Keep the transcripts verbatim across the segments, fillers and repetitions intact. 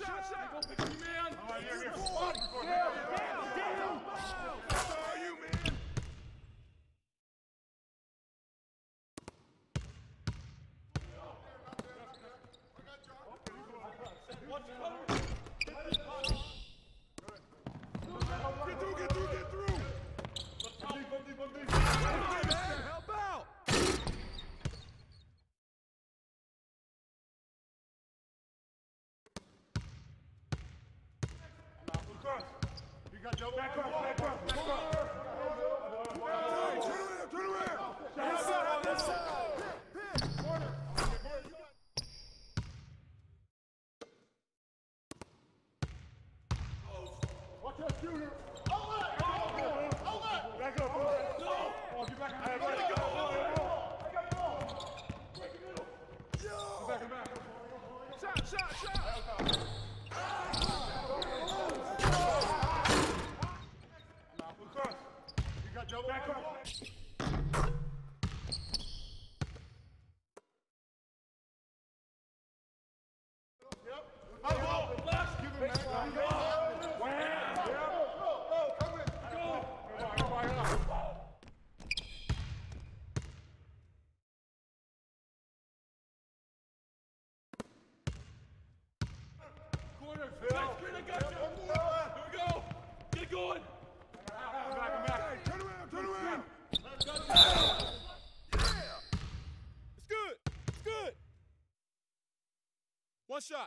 shot, shot! Go, fifty man! All right, here, here. Down, down, down! That's all you, man. Get through, get through, get through! Help out! You got double. Back up, back up, back up. Turn around, turn around. This side, this side. Pin, pin. Corner. Watch that shooter. Hold it. Hold it. Back up, bro. No. Oh, get back. Hey, let it go. I got the ball. Break the middle. Yo. Get back, get back. Shot, shot, shot! You got double. Back up. Yep. Oh, left. Give him back. Wow. Yep. Go, go, come in. Go. Come on, come on. Corner, Phil! Nice screen, I got you! Here we go! Get it going! Back, back. Hey, turn around, turn around. Yeah! It's good. It's good. One shot.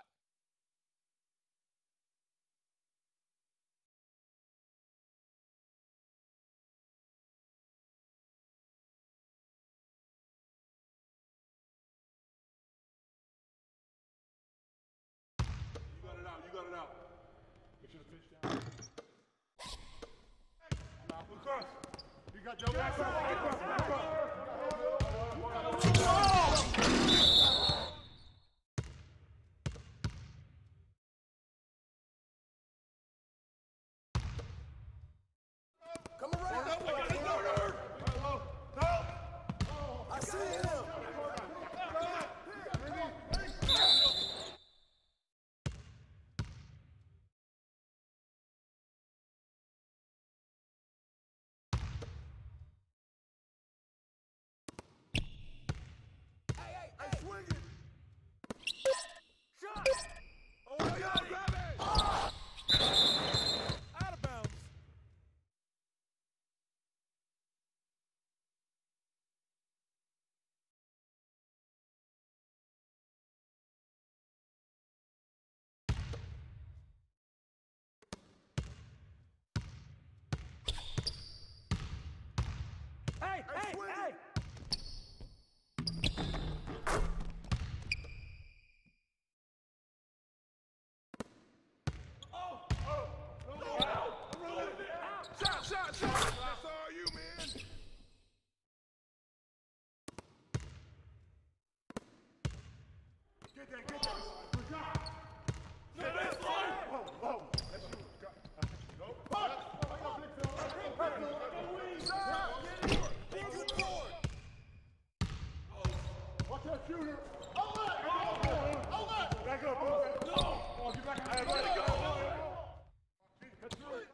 You got it out, you got it out. Make sure the pitch down. Now, across. You got double. Back up, back up, back up. Come around. I got the corner. No. I see him. Hey, hey, hey, swing it. Shot. Oh, my God, grab it. Out of bounds. Hey, hey, swing hey. it. Shot, shot, shot! That's all you, man. Get that, get that. Good job. No, that's fine! Whoa, whoa. That's you. Nope. Watch that shooter. Hold it. Hold it. Back up, bro. No! Oh, get back. Hey, let it go. That's it.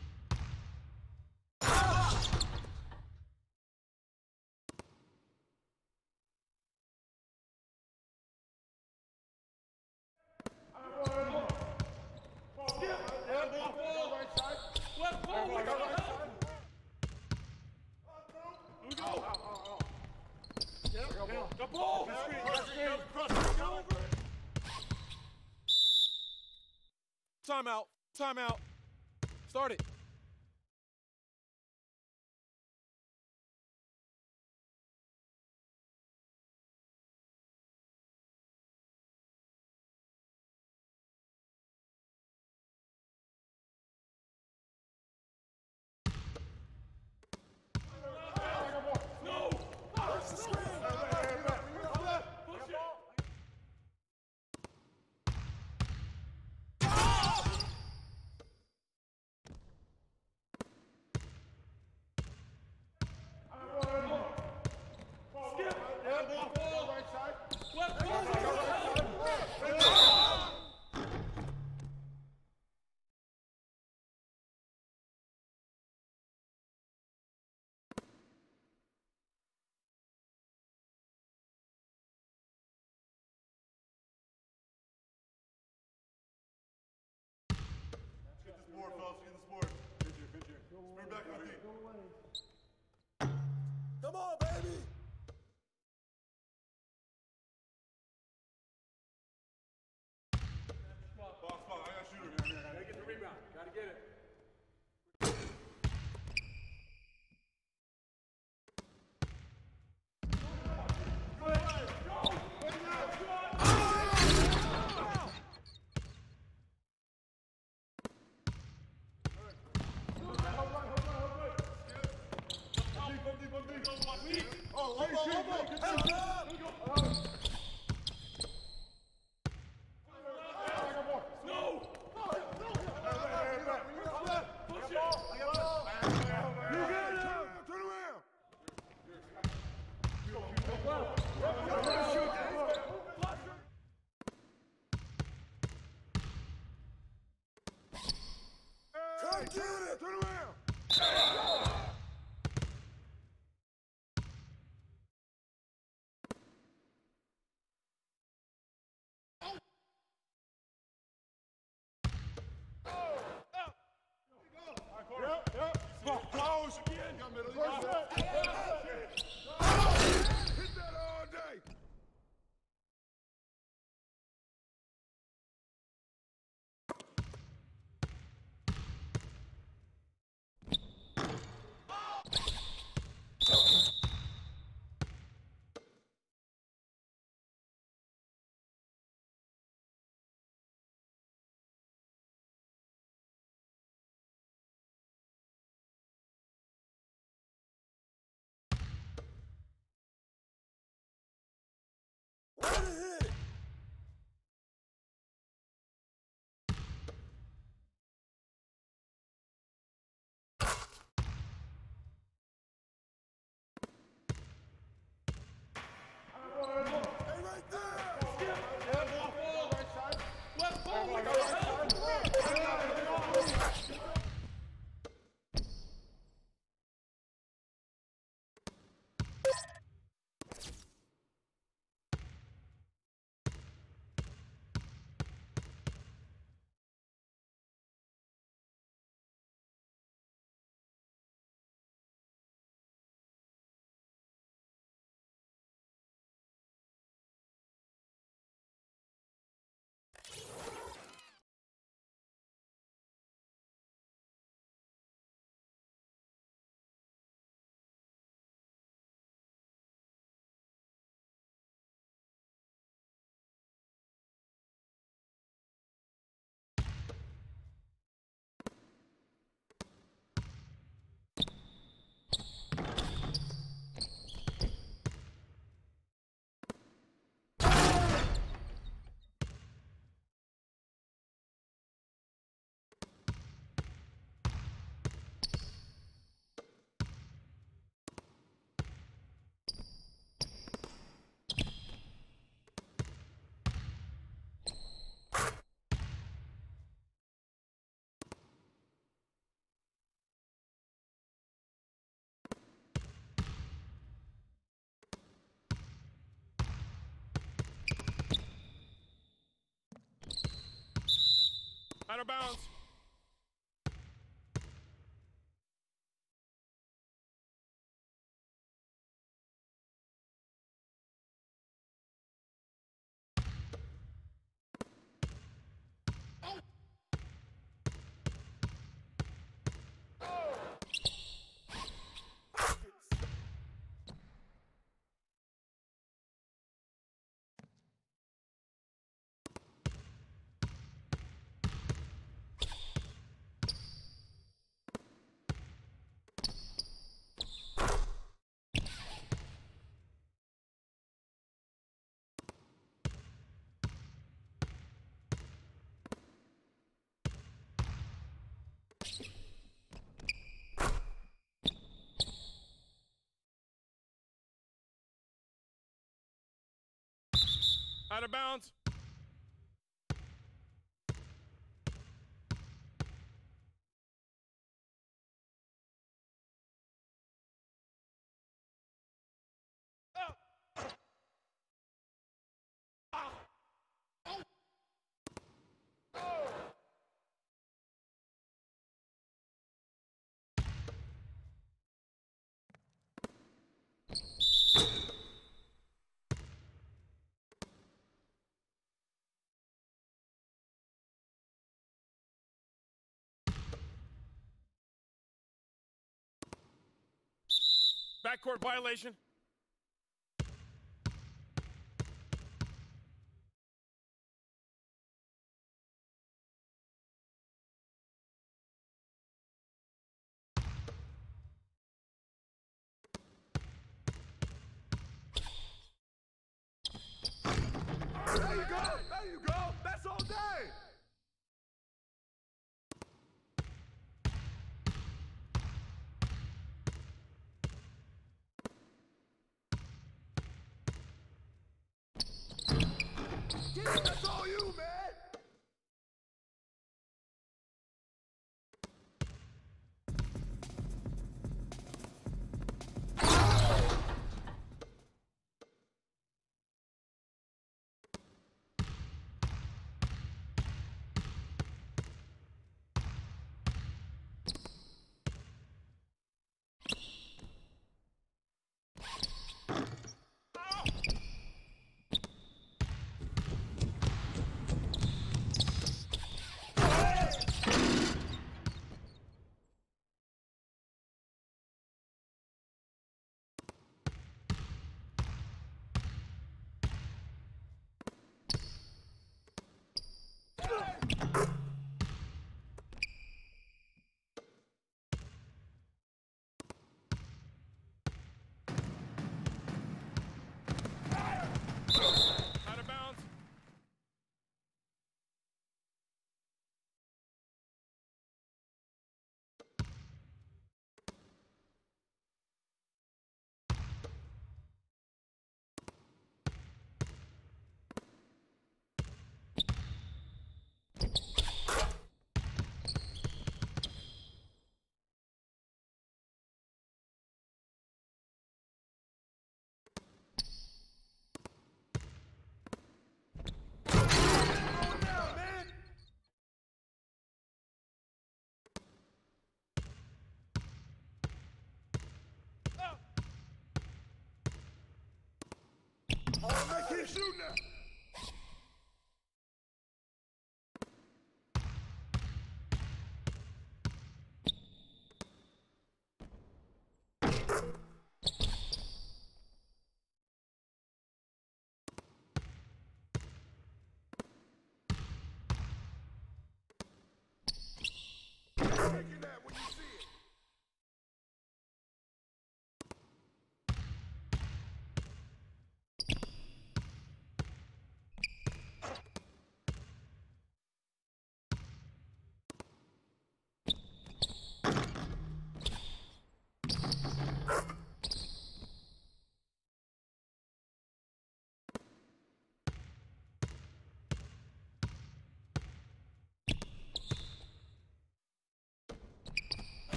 Left ball, we got it! Here we go! The ball! Timeout. Timeout. Start it. No! Oh, Lobo, Lobo! No! Turn around! Come get it! Turn around! Yep, yep. Close again. Got middle. Hit that all day. Way to hit it! Hey, right there! Left ball, what the hell? Out of bounds. Out of bounds. Backcourt violation. Kid, that's all you, man.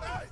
Hey!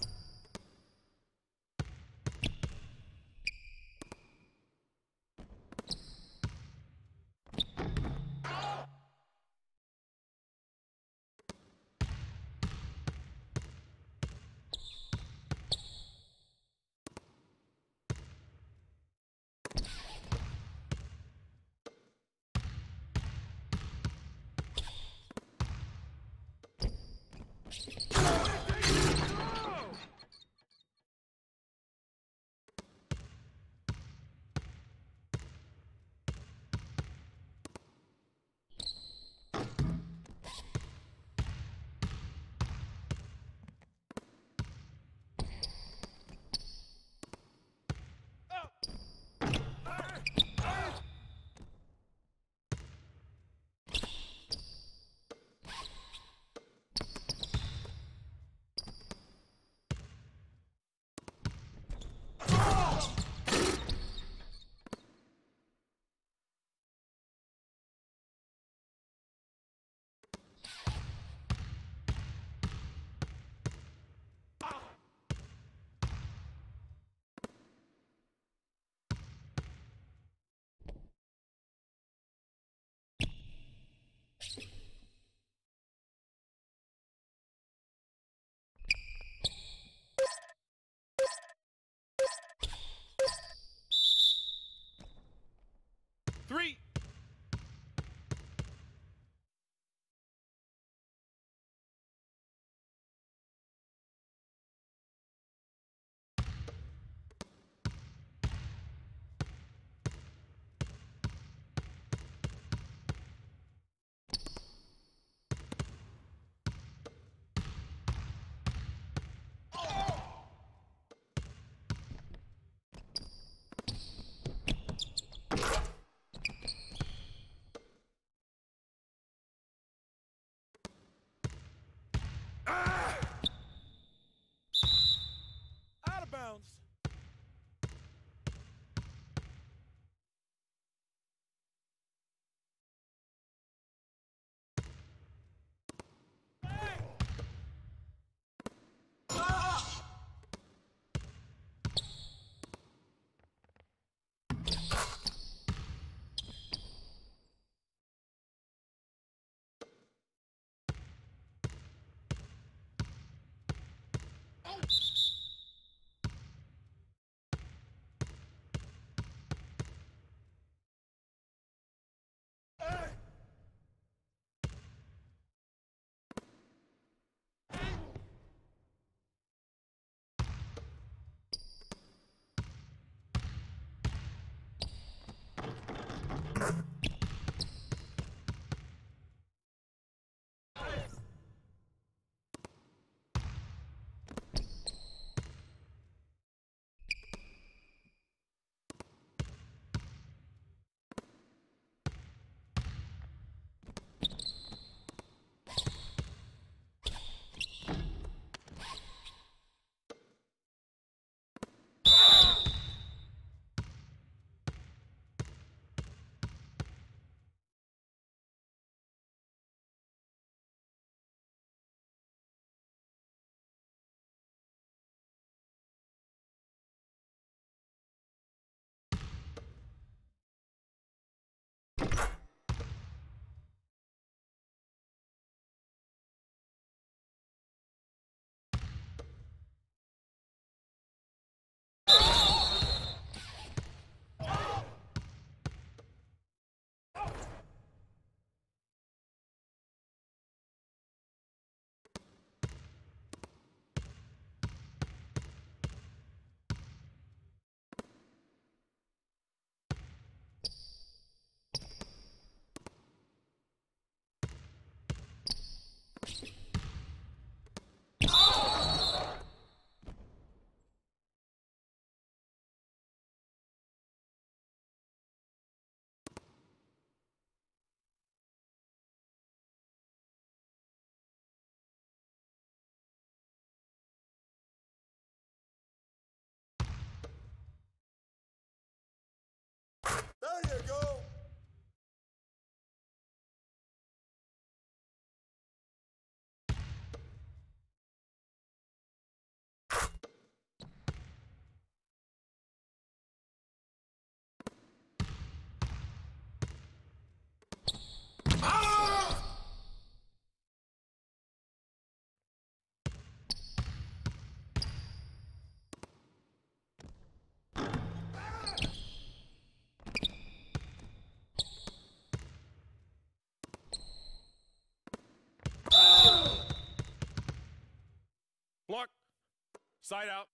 Look. Side out.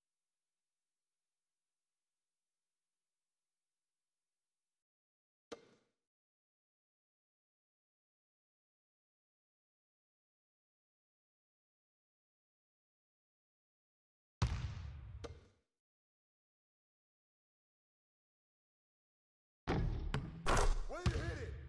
Way to hit it.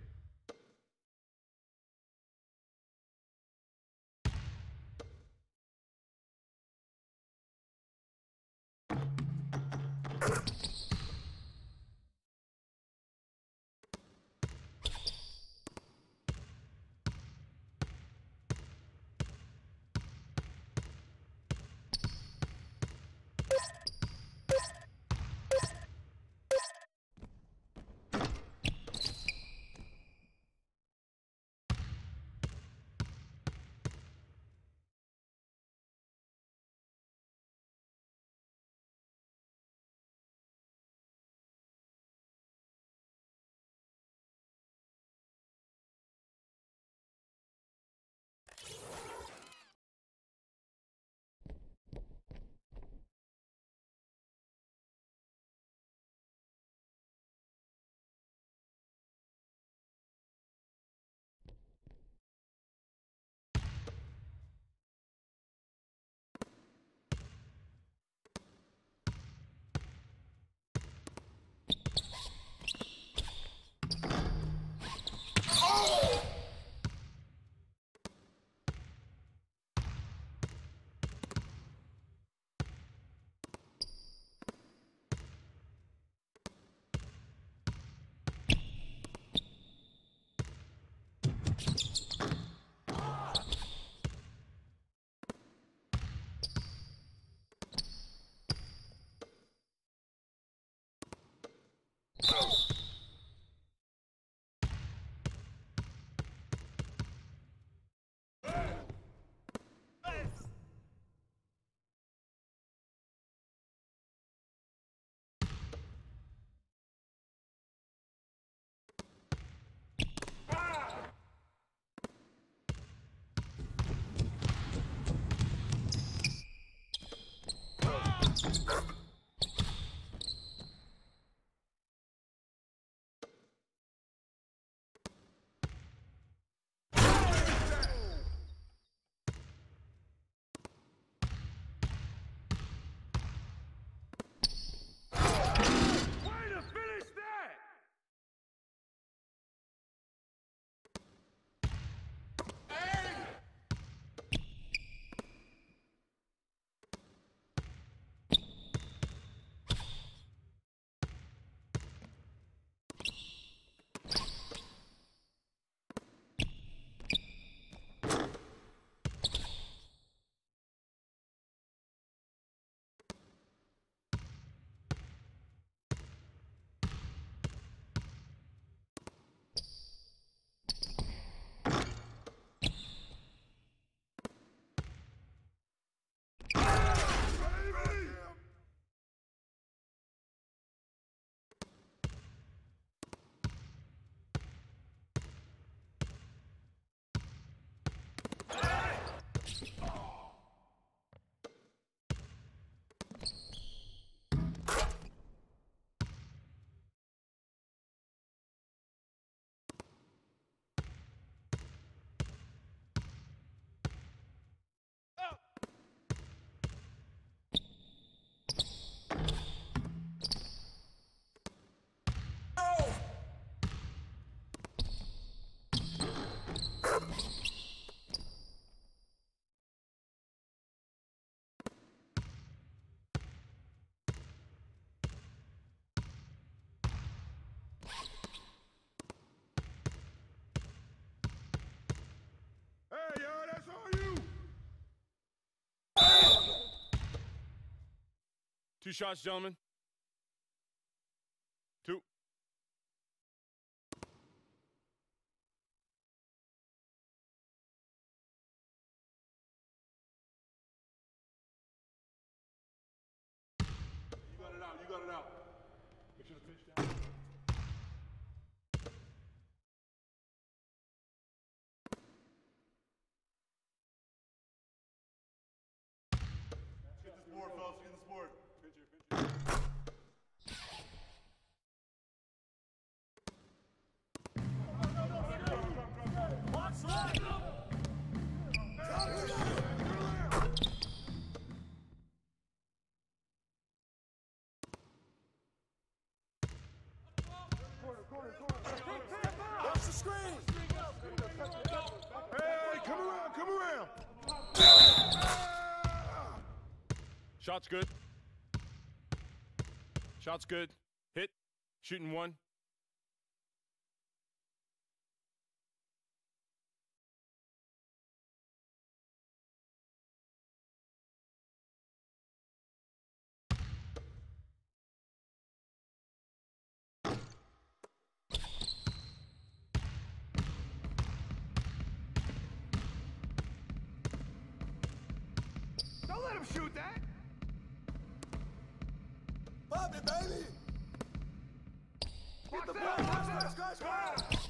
Hey, yo, that's all you. Two shots, gentlemen. Two. You got it out. You got it out. Make sure the pitch down. Shot's good. Shot's good. Hit. Shooting one. Don't let him shoot that! Pop it, baby! Get the Scratch, scratch, scratch, scratch!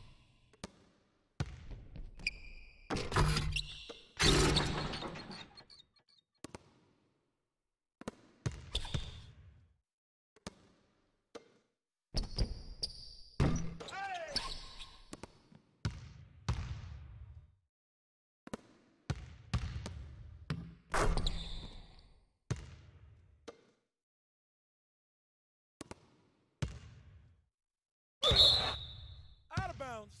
Out of bounds.